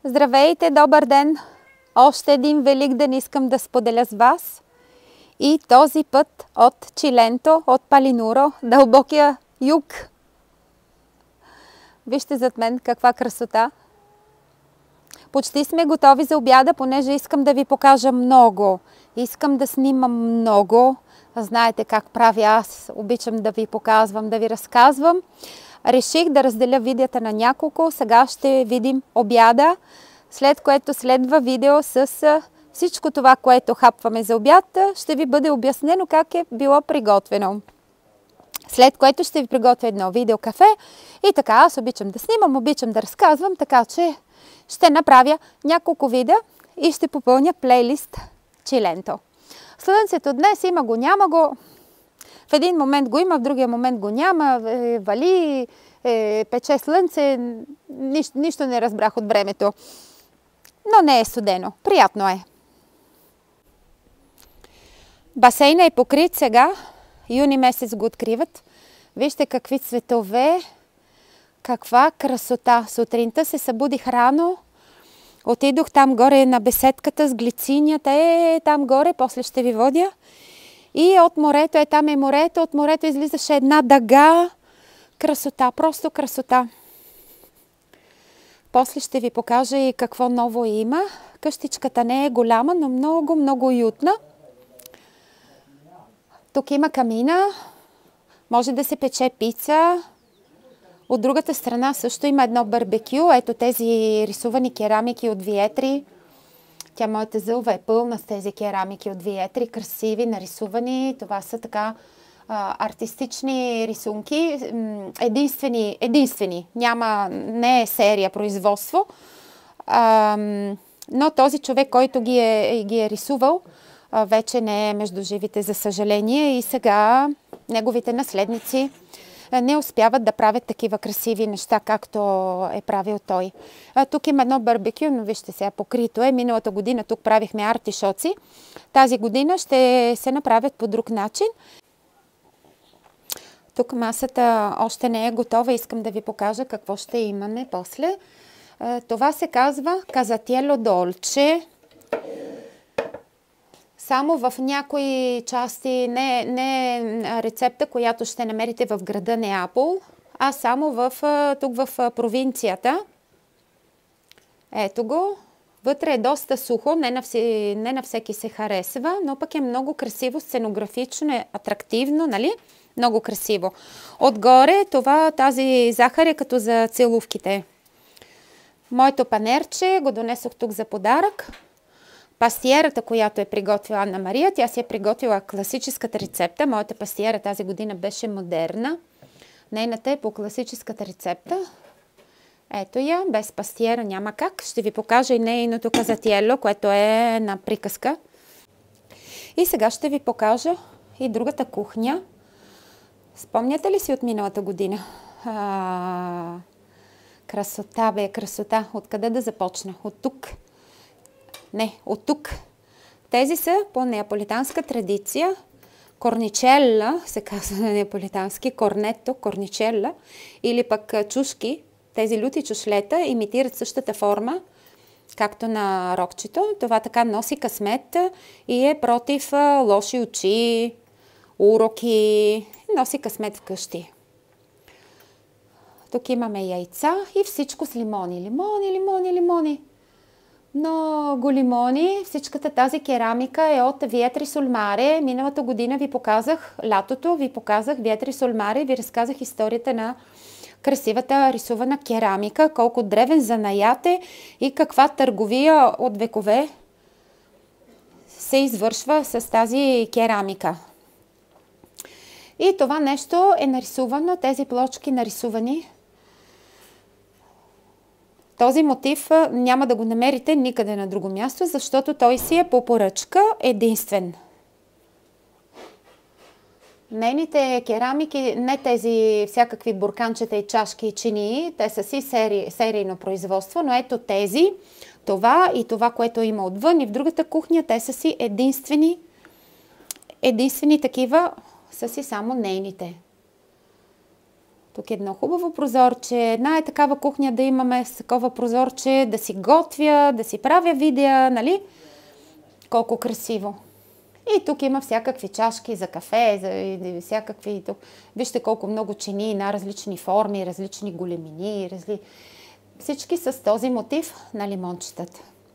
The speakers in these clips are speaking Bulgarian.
Здравейте, добър ден! Още един велик ден искам да споделя с вас. И този път от Чиленто, от Палинуро, дълбокия юг. Вижте зад мен каква красота. Почти сме готови за обяда, понеже искам да ви покажа много. Искам да снимам много. Знаете как правя аз. Обичам да ви показвам, да ви разказвам. Реших да разделя видеята на няколко. Сега ще видим обяда, след което следва видео с всичко това, което хапваме за обяд. Ще ви бъде обяснено как е било приготвено. След което ще ви приготвя едно видео кафе. И така, аз обичам да снимам, обичам да разказвам, така че ще направя няколко видеа и ще попълня плейлист Чиленто. Слънцето днес има го, няма го. В един момент го има, в другия момент го няма. Вали, пече слънце. Нищо не разбрах от времето. Но не е студено. Приятно е. Басейна е покрит сега. Юни месец го откриват. Вижте какви цветове. Каква красота. Сутринта се събудих рано. Отидох там горе на беседката с глицинята. Там горе. После ще ви водя. И от морето, там е морето. От морето излизаше една дъга. Красота. Просто красота. После ще ви покажа и какво ново има. Къщичката не е голяма, но много, много уютна. Тук има камина. Може да се пече пица. От другата страна също има едно барбекю. Ето тези рисувани керамики от Виетри. Тя, моята зълва, е пълна с тези керамики от Виетри. Красиви, нарисувани. Това са така артистични рисунки. Единствени. Не е серия производство. Но този човек, който ги е рисувал, вече не е между живите, за съжаление. И сега неговите наследници не успяват да правят такива красиви неща, както е правил той. Тук има едно барбекю, но вижте сега, покрито е. Миналата година тук правихме артишоци. Тази година ще се направят по друг начин. Тук масата още не е готова. Искам да ви покажа какво ще имаме после. Това се казва казателло долче. Само в някои части, не рецепта, която ще намерите в града Неапол, а само тук в провинцията. Ето го. Вътре е доста сухо, не на всеки се харесва, но пък е много красиво, сценографично, е атрактивно, нали? Много красиво. Отгоре тази захар е като за целувките. Моето панерче го донесох тук за подарък. Пастиерата, която е приготвила Анна Мария, тя си е приготвила класическата рецепта. Моята пастиера тази година беше модерна. Нейната е по класическата рецепта. Ето я, без пастиера няма как. Ще ви покажа и нейното казателло, което е на приказка. И сега ще ви покажа и другата кухня. Спомняте ли си от миналата година? Красота, бе, красота. Откъде да започна? От тук. Не, от тук. Тези са по неаполитанска традиция. Корничелла, се казва на неаполитански, корнето, корничелла, или пък чушки. Тези люти чушлета имитират същата форма, както на рокчето. Това така носи късмет и е против лоши очи, уроки. Носи късмет вкъщи. Тук имаме яйца и всичко с лимони. Лимони. Много лимони. Всичката тази керамика е от Виетри Солмаре. Миналата година ви показах, лятото ви показах Виетри Солмаре. Ви разказах историята на красивата рисувана керамика, колко древен занаят е и каква търговия от векове се извършва с тази керамика. И това нещо е нарисувано, тези плочки нарисувани. Този мотив няма да го намерите никъде на друго място, защото той си е по поръчка единствен. Нейните керамики, не тези всякакви бурканчета и чашки и чинии, те са си серийно производство, но ето тези, това и това, което има отвън и в другата кухня, те са си единствени такива, са си само нейните. Тук е едно хубаво прозорче. Една е такава кухня да имаме с такова прозорче, да си готвя, да си правя видеа, нали? Колко красиво. И тук има всякакви чашки за кафе, за всякакви... Вижте колко много чини на различни форми, различни големини, всички с този мотив на лимончетата.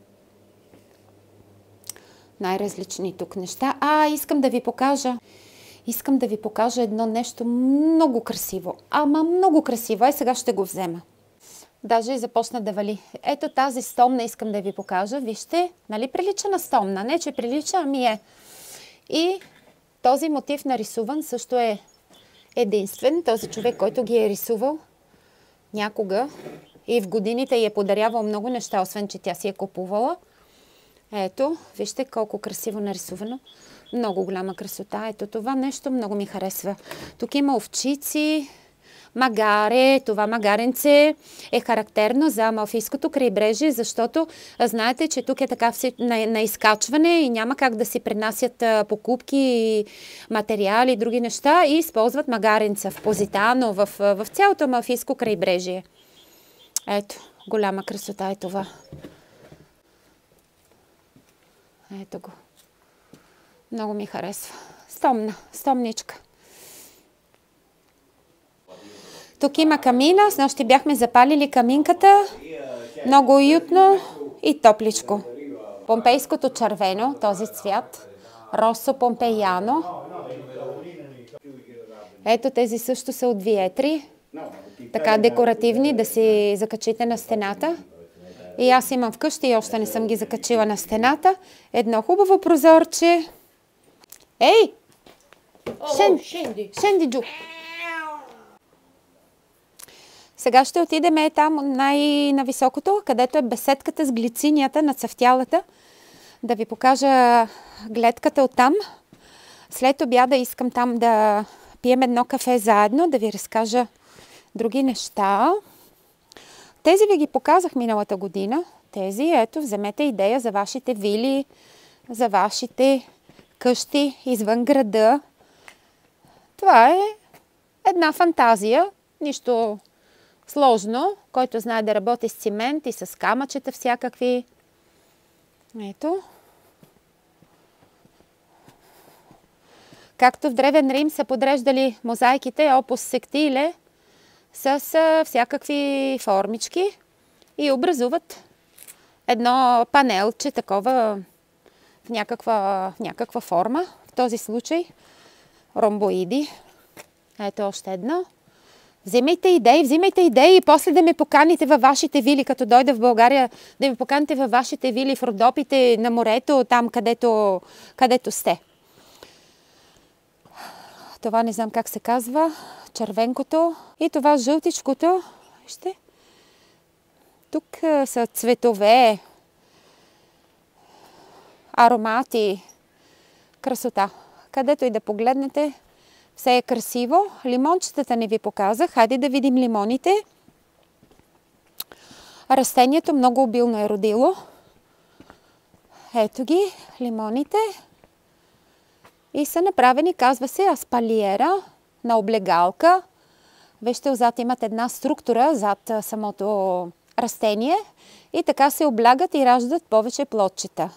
Най-различни тук неща. Искам да ви покажа едно нещо много красиво. Ама много красиво. Сега ще го взема. Даже и започна да вали. Ето тази стомна искам да ви покажа. Вижте, нали прилича на стомна? Не, че прилича, ами е. И този мотив нарисуван също е единствен. Този човек, който ги е рисувал някога и в годините е подарявал много неща, освен че тя си е купувала. Ето, вижте колко красиво нарисувано. Много голяма красота. Ето това нещо много ми харесва. Тук има овчици, магаре. Това магаренце е характерно за Амалфийското крайбрежие, защото знаете, че тук е така на изкачване и няма как да си пренасят покупки, материали и други неща и използват магаренца в Позитано, в цялото Амалфийско крайбрежие. Ето, голяма красота е това. Ето го. Много ми харесва. Стомничка. Тук има камина. С нощи бяхме запалили каминката. Много уютно и топличко. Помпейското червено, този цвят. Росо помпеяно. Ето тези също са от виетри. Така декоративни, да си закачите на стената. И аз имам вкъщи и още не съм ги закачила на стената. Едно хубаво прозорче. Ей! Шендиджу! Сега ще отидем там най-нависокото, където е беседката с глицинията на цъфтялата. Да ви покажа гледката оттам. След обяда искам там да пием едно кафе заедно, да ви разкажа други неща. Тези ви ги показах миналата година. Ето, вземете идея за вашите вили, за вашите къщи извън града. Това е една фантазия, нищо сложно, който знае да работи с цимент и с камъчета всякакви. Ето. Както в Древен Рим са подреждали мозайките опус сектиле с всякакви формички и образуват едно панелче такова в някаква форма. В този случай ромбоиди. Ето още едно. Взимайте идеи и после да ме поканите във вашите вили, като дойда в България, да ме поканите във вашите вили в Родопите, на морето, там където сте. Това не знам как се казва. Червенкото и това жълтичкото. Вижте. Тук са цветове, аромати, красота. Където и да погледнете, все е красиво. Лимончетата не ви показах. Хайде да видим лимоните. Растението много обилно е родило. Ето ги, лимоните. И са направени, казва се, аспалиера на облегалка. Вижте, отзад имат една структура зад самото растение. И така се облягат и раждат повече плодчета.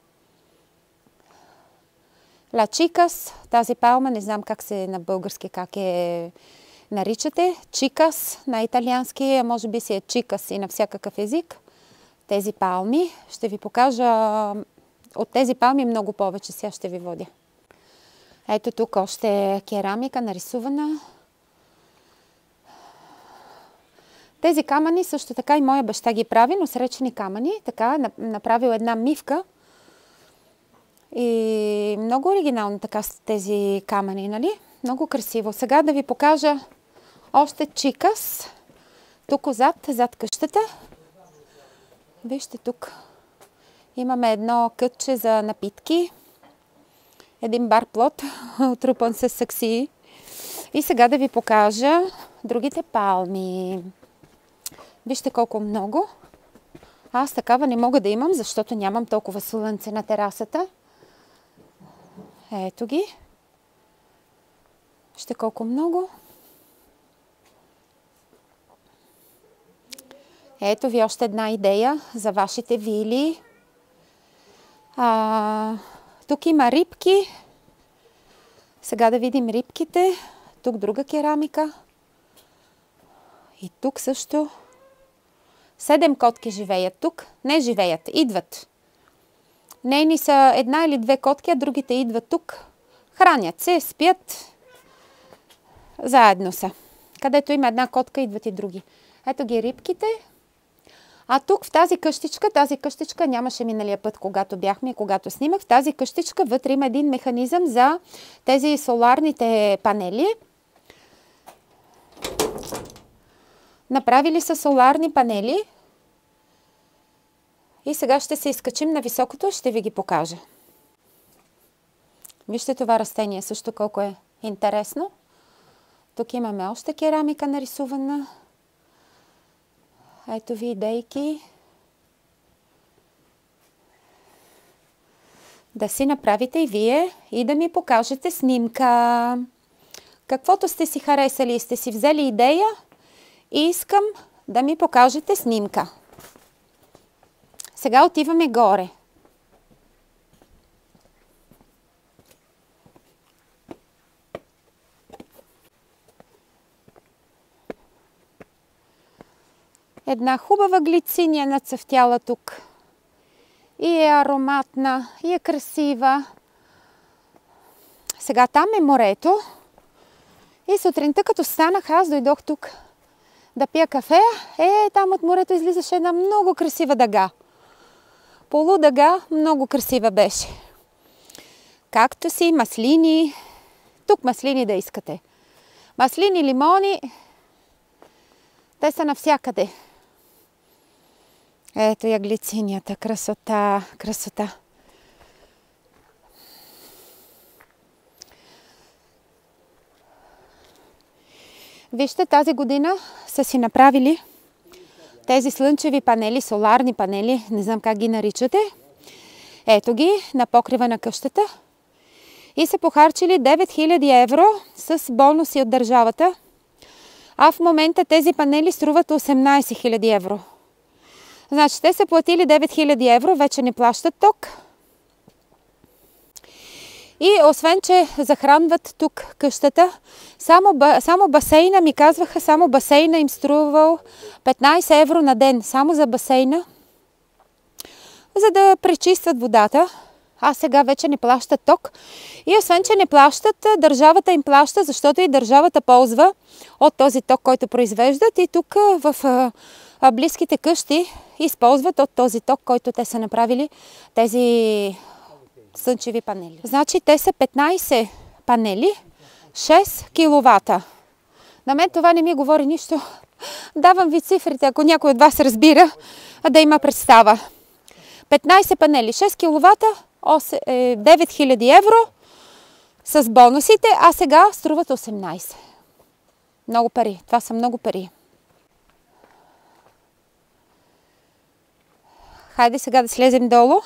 Ла чикас, тази палма, не знам как се на български, как наричате. Чикас на италиански, а може би си е чикас и на всякакъв език. Тези палми, ще ви покажа от тези палми много повече, сега ще ви водя. Ето тук още керамика нарисувана. Тези камъни също така и моя баща ги прави, но сречени камъни. Така направил една мивка. И много оригинално така с тези камъни, нали? Много красиво. Сега да ви покажа още чикас. Тук зад къщата. Вижте тук. Имаме едно кътче за напитки. Един бар плот, отрупан с саксии. И сега да ви покажа другите палми. Вижте колко много. Аз такава не мога да имам, защото нямам толкова слънце на терасата. Ето ги. Вижте колко много. Ето ви още една идея за вашите вили. Тук има рибки. Сега да видим рибките. Тук друга керамика. И тук също. 7 котки живеят тук. Не живеят, идват. Нейни са една или две котки, а другите идват тук. Хранят се, спят. Заедно са. Където има една котка, идват и други. Ето ги рибките. А тук в тази къщичка нямаше миналия път, когато бяхме и когато снимах. В тази къщичка вътре има един механизъм за тези соларните панели. Направили са соларни панели. И сега ще се изкачим на високото, ще ви ги покажа. Вижте това растение също колко е интересно. Тук имаме още керамика нарисувана. Ето ви идейки. Да си направите и вие и да ми покажете снимка. Каквото сте си харесали, сте си взели идея и искам да ми покажете снимка. Сега отиваме горе. Една хубава глициния нацъфтяла тук. И е ароматна, и е красива. Сега там е морето. И сутринта, като станах, аз дойдох тук да пия кафе. Там от морето излизаше една много красива дъга. Полудъга, много красива беше. Кактуси, маслини. Тук маслини да искате. Маслини, лимони. Те са навсякъде. Ето я глицинията. Красота, красота. Вижте, тази година са си направили тези слънчеви панели, соларни панели, не знам как ги наричате. Ето ги на покрива на къщата. И са похарчили 9000 евро с бонуси от държавата. А в момента тези панели струват 18 000 евро. Значи те са платили 9000 евро, вече не плащат ток. И освен, че захранват тук къщата, само басейна ми казваха, само басейна им струвал 15 евро на ден. Само за басейна, за да пречистват водата. А сега вече не плащат ток. И освен, че не плащат, държавата им плаща, защото и държавата ползва от този ток, който произвеждат. И тук в близките къщи използват от този ток, който те са направили, тези слънчеви панели. Значи те са 15 панели, 6 киловата. На мен това не ми говори нищо. Давам ви цифрите, ако някой от вас разбира, да има представа. 15 панели, 6 киловата, 9000 евро с бонусите, а сега струват 18. Много пари. Това са много пари. Хайде сега да слезем долу.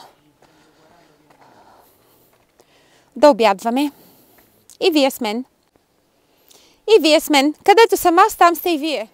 Да обядваме. И вие с мен. И вие с мен. Където съм аз, там сте и вие.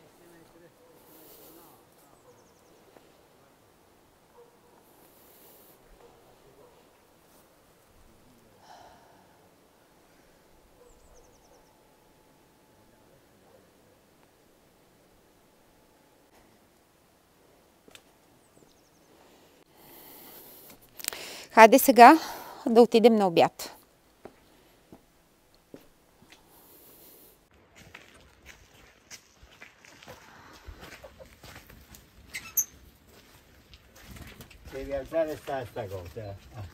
Хайде сега да отидем на обяд. Devi alzare sta cosa.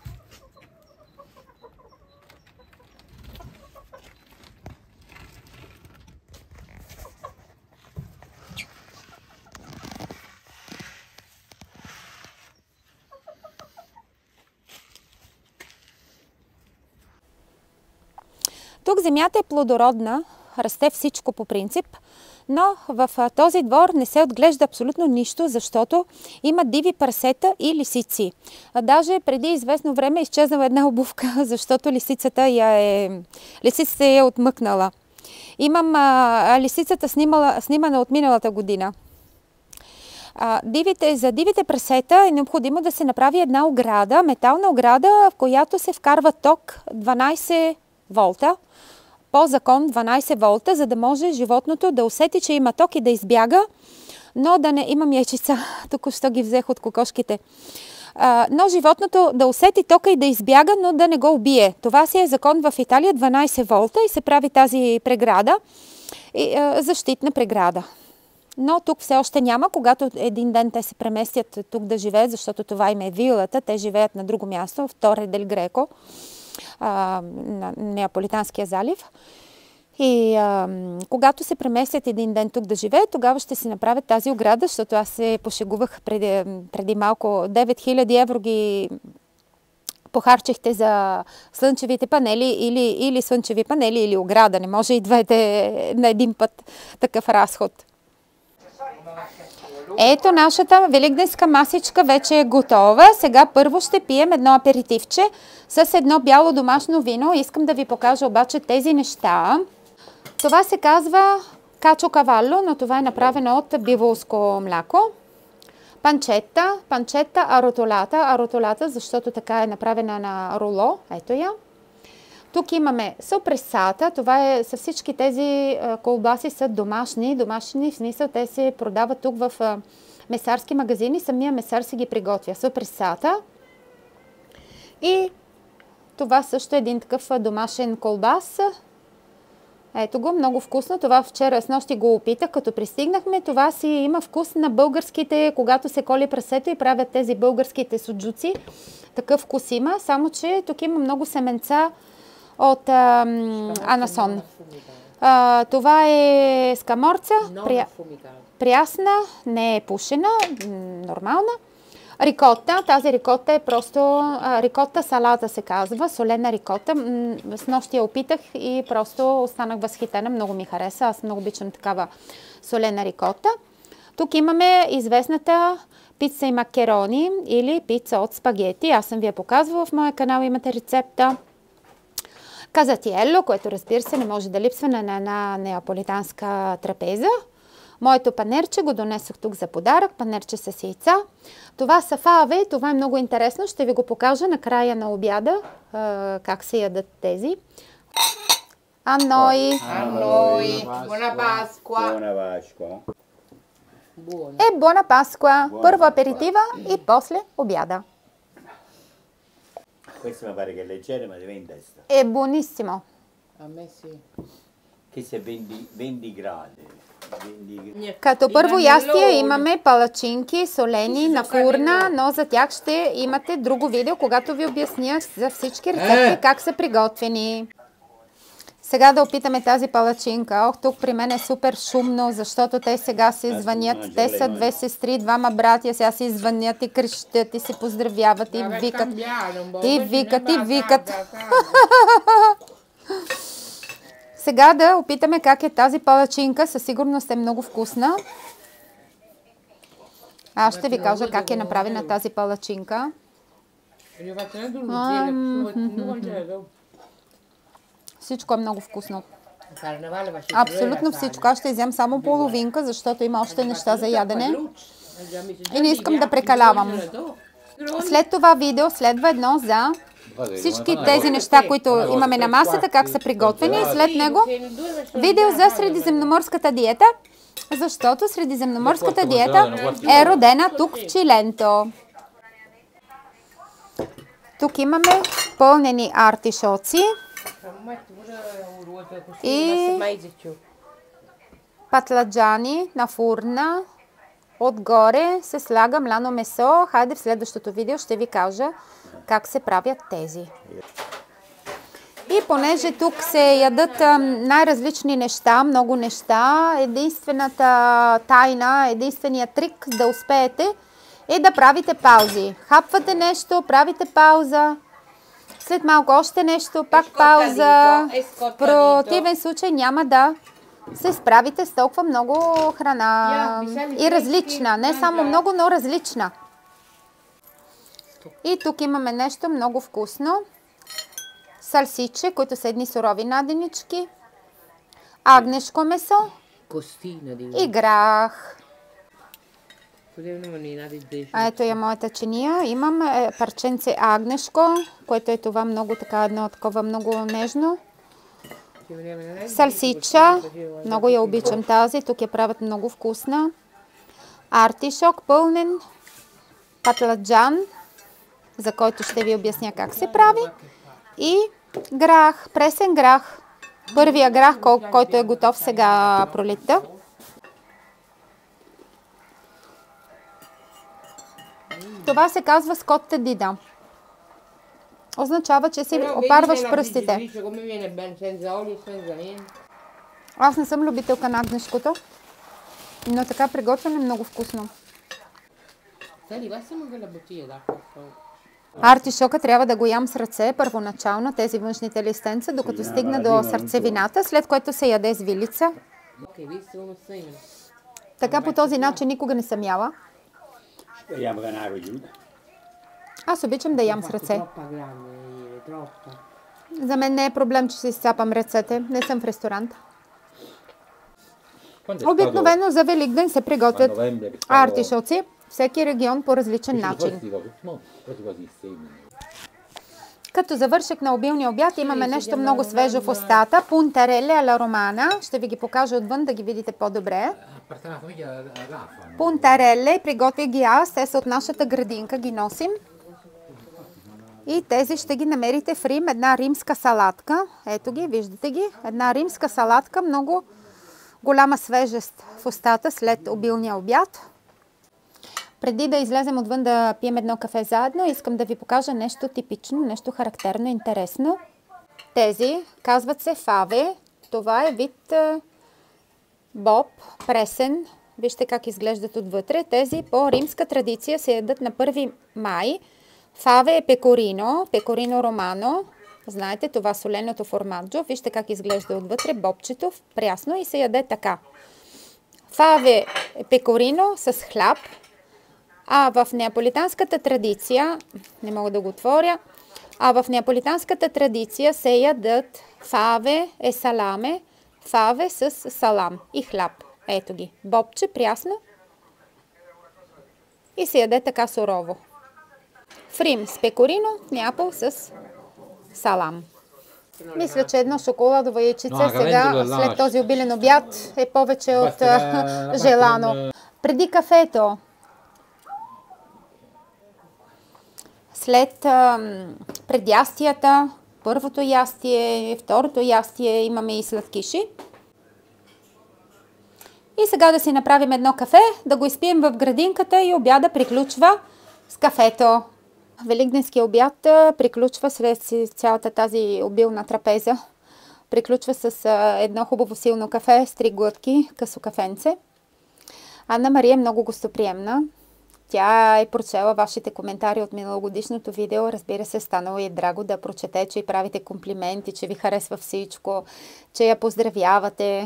Тук земята е плодородна, расте всичко по принцип, но в този двор не се отглежда абсолютно нищо, защото има диви прасета и лисици. Даже преди известно време е изчезнала една обувка, защото лисицата я е отмъкнала. Имам лисицата снимана от миналата година. За дивите прасета е необходимо да се направи една ограда, метална ограда, в която се вкарва ток 12 волта. По закон 12 волта, за да може животното да усети, че има ток и да избяга, но да не... Имам яйчица, току-що ги взех от кокошките. Но животното да усети тока и да избяга, но да не го убие. Това си е закон в Италия, 12 волта, и се прави тази преграда, защитна преграда. Но тук все още няма. Когато един ден те се преместят тук да живеят, защото това им е вилата, те живеят на друго място, в Торе дель Греко, на Неаполитанския залив. И когато се преместят един ден тук да живеят, тогава ще си направят тази ограда, защото аз се пошегувах преди малко. 9000 евро ги похарчихте за слънчевите панели или слънчеви панели, или ограда. Не може и двете на един път такъв разход. Ето, нашата великденска масичка вече е готова. Сега първо ще пием едно аперитивче с едно бяло домашно вино. Искам да ви покажа обаче тези неща. Това се казва качо кавало, но това е направено от биволско мляко. Панчета аротолата, защото така е направена на руло. Ето я. Тук имаме сопресата. Това е, са всички тези колбаси са домашни. Домашни в смисъл, те се продават тук в месарски магазини. Самия месар си ги приготвя. Сопресата. И това също е един такъв домашен колбас. Ето го, много вкусно. Това вчера с нощи го опитах, като пристигнахме. Това си има вкус на българските, когато се коли прасето и правят тези българските суджуци. Такъв вкус има, само че тук има много семенца от анасон. Това е скаморца, прясна, не е пушена, нормална. Рикота, тази рикота е просто рикота салата се казва, солена рикота. С нощи я опитах и просто останах възхитена, много ми хареса, аз много обичам такава солена рикота. Тук имаме известната пица и макарони или пица от спагети. Аз съм ви я показвала в моя канал, имате рецепта. Казатиело, което разбира се не може да липсва на една неаполитанска трапеза. Моето панерче го донесох тук за подарък, панерче с яйца. Това са фаве, това е много интересно, ще ви го покажа на края на обяда, как се ядат тези. Аной! Buona Pasqua! Buona Pasqua! Първо аперитива и после обяда. Questo mi pare che è leggero, ma deve in testa. È buonissimo. A me sì. Questo è 20 gradi. Като първо ястие имаме палачинки, солени на фурна, но за тях ще имате друго видео, когато ви обясня за всички рецепти как са приготвени. Сега да опитаме тази палачинка. Тук при мен е супер шумно, защото те сега се звънят. Те са две сестри, двама братя, сега се звънят и крещят и се поздравяват и викат. И викат. Сега да опитаме как е тази палачинка. Със сигурност е много вкусна. Аз ще ви кажа как е направена тази палачинка. Всичко е много вкусно. Абсолютно всичко. Аз ще изям само половинка, защото има още неща за ядене. И не искам да прекалявам. След това видео следва едно за всички тези неща, които имаме на масата, как са приготвени. И след него видео за средиземноморската диета, защото средиземноморската диета е родена тук в Чиленто. Тук имаме пълнени артишоци и патладжани на фурна. Отгоре се слага мляно месо. Хайде в следващото видео ще ви кажа как се правят тези. И понеже тук се ядат най-различни неща, много неща, единствената тайна, единственият трик да успеете е да правите паузи. Хапвате нещо, правите пауза, след малко още нещо, пак пауза. В противен случай няма да се справите с толкова много храна и различна. Не само много, но различна. И тук имаме нещо много вкусно. Салсиче, които са едни сурови наденички. Агнешко месо. И грах. Ето я моята чиния. Имам парченце агнешко, което е това много така, едно такова много нежно. Салсича, много я обичам тази, тук я правят много вкусна. Артишок пълнен, патладжан, за който ще ви обясня как се прави. И грах, пресен грах. Първия грах, който е готов сега пролетта. Това се казва скотте дида. Означава, че си опарваш пръстите. Аз не съм любителка на агнешкото, но така приготвяне е много вкусно. Артишока трябва да го ям с ръце, първоначално тези външните листенца, докато стигна до сърцевината, след което се яде с вилица. Така по този начин никога не съм яла. Аз обичам да ям с ръце. За мен не е проблем, че си изцапам ръцете. Не съм в ресторант. Обикновено за Великден се приготвят артишоци. Всеки регион по различен начин. Като завършек на обилния обяд имаме нещо много свежо в устата. Пунтареле ала романа. Ще ви ги покажа отвън да ги видите по-добре. Пунтареле, приготвя ги аз. Те са от нашата градинка, ги носим. И тези ще ги намерите в Рим. Една римска салатка. Ето ги, виждате ги. Една римска салатка, много голяма свежест в устата след обилния обяд. Преди да излезем отвън да пием едно кафе заедно, искам да ви покажа нещо типично, нещо характерно, интересно. Тези казват се фаве. Това е вид боб, пресен. Вижте как изглеждат отвътре. Тези по римска традиция се ядат на 1 май. Фаве е пекорино, пекорино романо. Знаете, това соленото формаджо. Вижте как изглежда отвътре бобчето, прясно и се яде така. Фаве е пекорино с хляб. А в неаполитанската традиция, не мога да го отворя, в неаполитанската традиция се ядат фаве е саламе, фаве с салам и хляб. Ето ги, бобче прясно и се яде така сурово. В Рим с пекорино, в Неапол с салам. Мисля, че едно шоколадово яйчице сега, след този обилен обяд, е повече от желано. Преди кафето, след предястията, първото ястие, второто ястие, имаме и сладкиши. И сега да си направим едно кафе, да го изпием в градинката и обяда приключва с кафето. Великденския обяд приключва след цялата тази обилна трапеза. Приключва с едно хубаво силно кафе с 3 глътки късо кафенце. Анна Мария е много гостоприемна. Тя е прочела вашите коментари от миналогодишното видео. Разбира се, станало е драго да прочете, че й правите комплименти, че ви харесва всичко, че я поздравявате.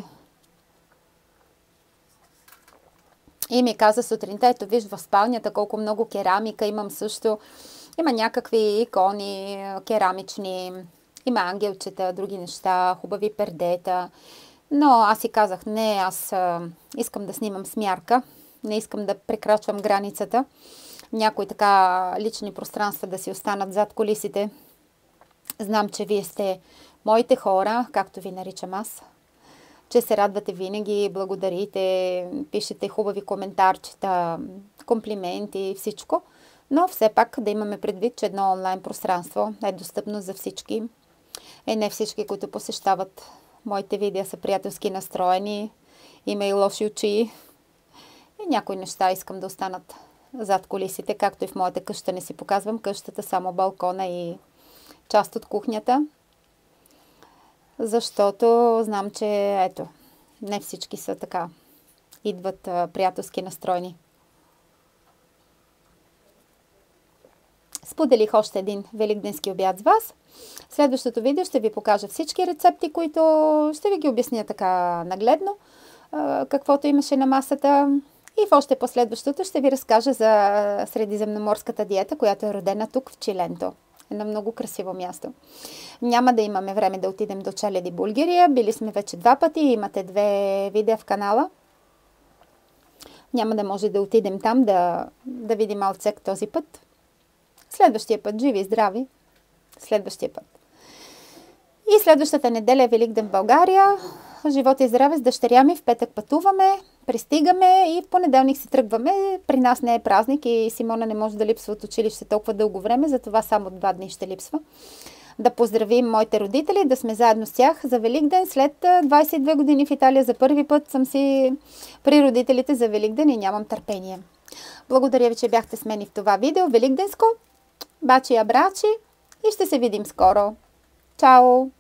И ми каза сутринта, ето виж в спалнята колко много керамика имам също. Има някакви икони керамични, има ангелчета, други неща, хубави пердета. Но аз си казах, не, аз искам да снимам с мярка. Не искам да прекрачвам границата. Някои така лични пространства да си останат зад колисите. Знам, че вие сте моите хора, както ви наричам аз. Че се радвате винаги, благодарите, пишете хубави коментарчета, комплименти, всичко. Но все пак да имаме предвид, че едно онлайн пространство е достъпно за всички. Не всички, които посещават моите видеа, са приятелски настроени. Има и лоши очи. И някои неща искам да останат зад колисите, както и в моята къща не си показвам къщата, само балкона и част от кухнята. Защото знам, че ето, не всички са така, идват приятелски настроени. Споделих още един великденски обяд с вас. В следващото видео ще ви покажа всички рецепти, които ще ви ги обясня така нагледно, каквото имаше на масата. И в още последващото ще ви разкажа за средиземноморската диета, която е родена тук в Чиленто. Едно много красиво място. Няма да имаме време да отидем до Челеди, Булгария. Били сме вече 2 пъти. Имате 2 видеа в канала. Няма да може да отидем там да видим Алцек този път. Следващия път, живи и здрави. Следващия път. И следващата неделя е Великден в България. Живот и здраве с дъщеря ми. В петък пътуваме, пристигаме и в понеделник си тръгваме. При нас не е празник и Симона не може да липсва от училище толкова дълго време, затова само 2 дни ще липсва. Да поздравим моите родители, да сме заедно с тях за Великден. След 22 години в Италия за първи път съм си при родителите за Великден и нямам търпение. Благодаря ви, че бяхте с мен и в това видео великденско. Бачи абрачи и ще се видим скоро. Чао!